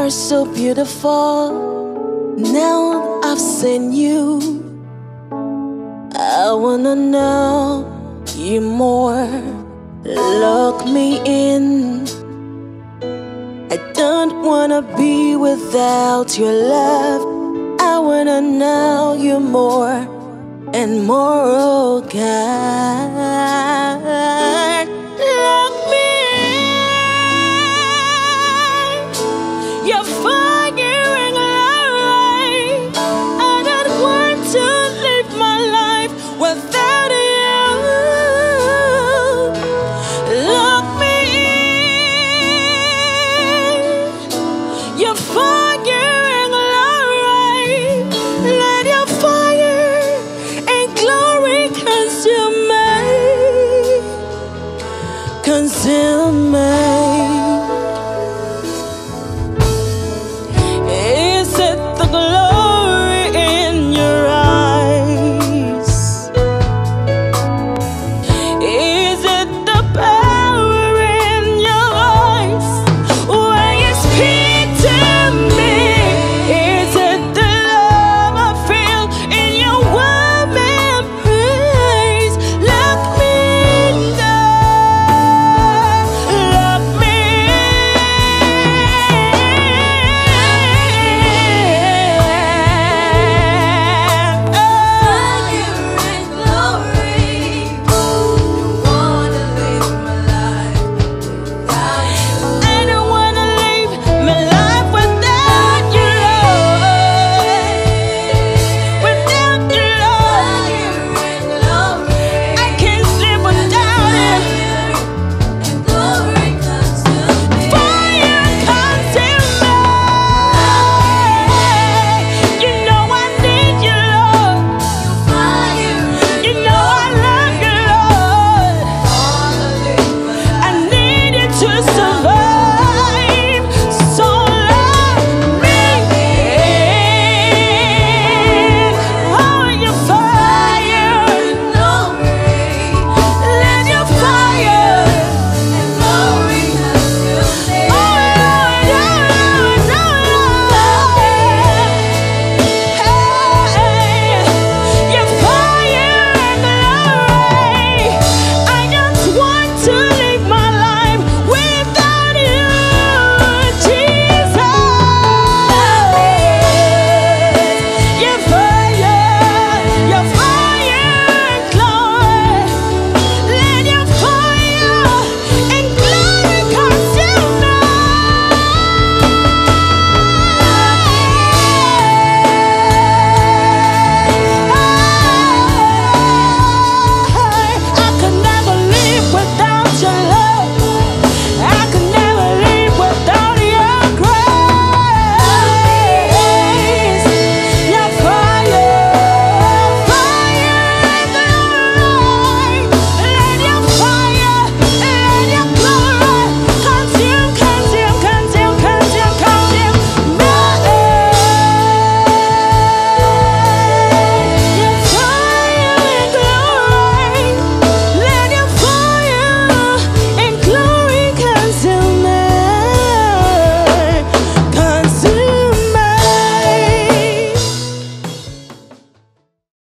are so beautiful. Now I've seen you, I wanna know you more. Look me in. I don't wanna be without your love. I wanna know you more and more, oh God. Look me in. You're firing light. I don't want to live my life without it.